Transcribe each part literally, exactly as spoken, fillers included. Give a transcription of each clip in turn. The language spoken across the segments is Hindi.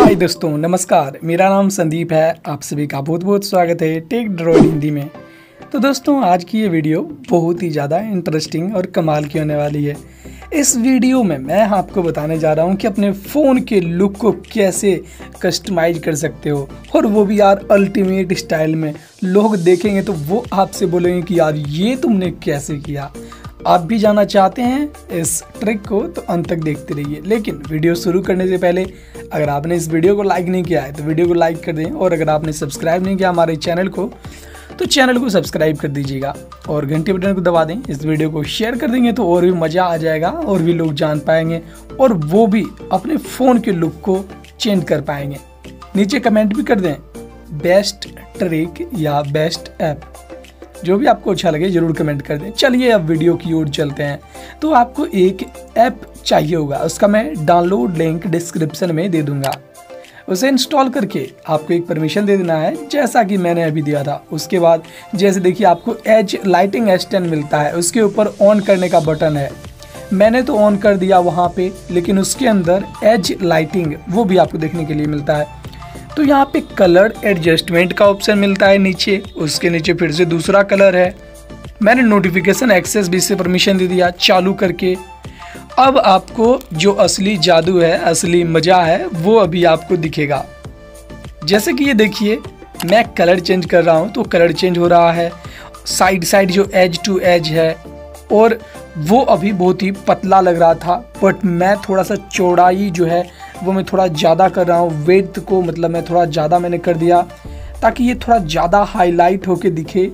हाय दोस्तों, नमस्कार। मेरा नाम संदीप है। आप सभी का बहुत बहुत स्वागत है टेक ड्रॉइड हिंदी में। तो दोस्तों, आज की ये वीडियो बहुत ही ज़्यादा इंटरेस्टिंग और कमाल की होने वाली है। इस वीडियो में मैं आपको बताने जा रहा हूँ कि अपने फ़ोन के लुक को कैसे कस्टमाइज कर सकते हो, और वो भी यार अल्टीमेट स्टाइल में। लोग देखेंगे तो वो आपसे बोलेंगे कि यार ये तुमने कैसे किया। आप भी जानना चाहते हैं इस ट्रिक को तो अंत तक देखते रहिए। लेकिन वीडियो शुरू करने से पहले अगर आपने इस वीडियो को लाइक नहीं किया है तो वीडियो को लाइक कर दें, और अगर आपने सब्सक्राइब नहीं किया हमारे चैनल को तो चैनल को सब्सक्राइब कर दीजिएगा और घंटी बटन को दबा दें। इस वीडियो को शेयर कर देंगे तो और भी मज़ा आ जाएगा और भी लोग जान पाएंगे, और वो भी अपने फ़ोन के लुक को चेंज कर पाएंगे। नीचे कमेंट भी कर दें बेस्ट ट्रिक या बेस्ट ऐप, जो भी आपको अच्छा लगे ज़रूर कमेंट कर दें। चलिए अब वीडियो की ओर चलते हैं। तो आपको एक ऐप चाहिए होगा, उसका मैं डाउनलोड लिंक डिस्क्रिप्शन में दे दूंगा। उसे इंस्टॉल करके आपको एक परमिशन दे देना है, जैसा कि मैंने अभी दिया था। उसके बाद जैसे देखिए आपको एज लाइटिंग एस टेन मिलता है, उसके ऊपर ऑन करने का बटन है। मैंने तो ऑन कर दिया वहाँ पे, लेकिन उसके अंदर एज लाइटिंग वो भी आपको देखने के लिए मिलता है। तो यहाँ पे कलर एडजस्टमेंट का ऑप्शन मिलता है नीचे, उसके नीचे फिर से दूसरा कलर है। मैंने नोटिफिकेशन एक्सेस भी से परमिशन दे दिया चालू करके। अब आपको जो असली जादू है, असली मज़ा है, वो अभी आपको दिखेगा। जैसे कि ये देखिए मैं कलर चेंज कर रहा हूँ तो कलर चेंज हो रहा है। साइड साइड जो एज टू एज है, और वो अभी बहुत ही पतला लग रहा था, बट मैं थोड़ा सा चौड़ाई जो है वो मैं थोड़ा ज़्यादा कर रहा हूँ। वेट को मतलब मैं थोड़ा ज़्यादा मैंने कर दिया ताकि ये थोड़ा ज़्यादा हाईलाइट होके दिखे,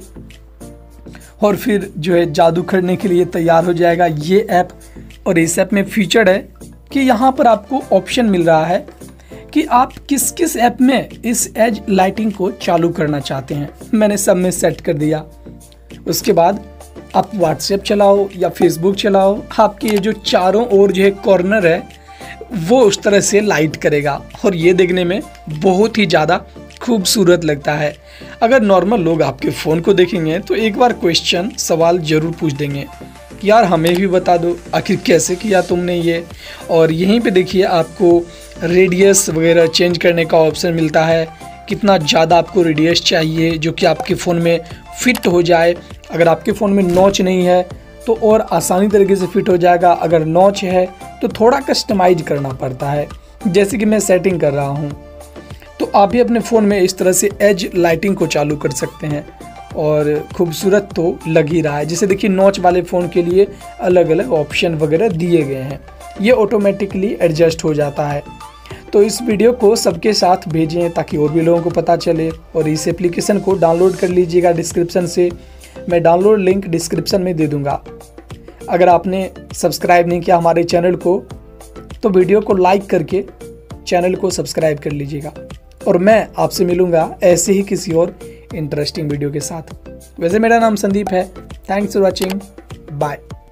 और फिर जो है जादू करने के लिए तैयार हो जाएगा ये ऐप। और इस ऐप में फीचर है कि यहाँ पर आपको ऑप्शन मिल रहा है कि आप किस किस ऐप में इस एज लाइटिंग को चालू करना चाहते हैं। मैंने सब में सेट कर दिया। उसके बाद आप व्हाट्सएप चलाओ या फेसबुक चलाओ, आपके ये जो चारों ओर जो है कॉर्नर है वो उस तरह से लाइट करेगा, और ये देखने में बहुत ही ज़्यादा खूबसूरत लगता है। अगर नॉर्मल लोग आपके फ़ोन को देखेंगे तो एक बार क्वेश्चन सवाल ज़रूर पूछ देंगे कि यार हमें भी बता दो आखिर कैसे किया तुमने ये। और यहीं पे देखिए आपको रेडियस वगैरह चेंज करने का ऑप्शन मिलता है, कितना ज़्यादा आपको रेडियस चाहिए जो कि आपके फ़ोन में फिट हो जाए। अगर आपके फ़ोन में नॉच नहीं है तो और आसानी तरीके से फिट हो जाएगा, अगर नॉच है तो थोड़ा कस्टमाइज करना पड़ता है, जैसे कि मैं सेटिंग कर रहा हूँ। तो आप भी अपने फ़ोन में इस तरह से एज लाइटिंग को चालू कर सकते हैं, और खूबसूरत तो लग ही रहा है। जैसे देखिए नॉच वाले फ़ोन के लिए अलग अलग ऑप्शन वगैरह दिए गए हैं, ये ऑटोमेटिकली एडजस्ट हो जाता है। तो इस वीडियो को सबके साथ भेजें ताकि और भी लोगों को पता चले, और इस एप्लीकेशन को डाउनलोड कर लीजिएगा डिस्क्रिप्शन से। मैं डाउनलोड लिंक डिस्क्रिप्शन में दे दूंगा। अगर आपने सब्सक्राइब नहीं किया हमारे चैनल को तो वीडियो को लाइक करके चैनल को सब्सक्राइब कर लीजिएगा, और मैं आपसे मिलूंगा ऐसे ही किसी और इंटरेस्टिंग वीडियो के साथ। वैसे मेरा नाम संदीप है। Thanks for watching, bye.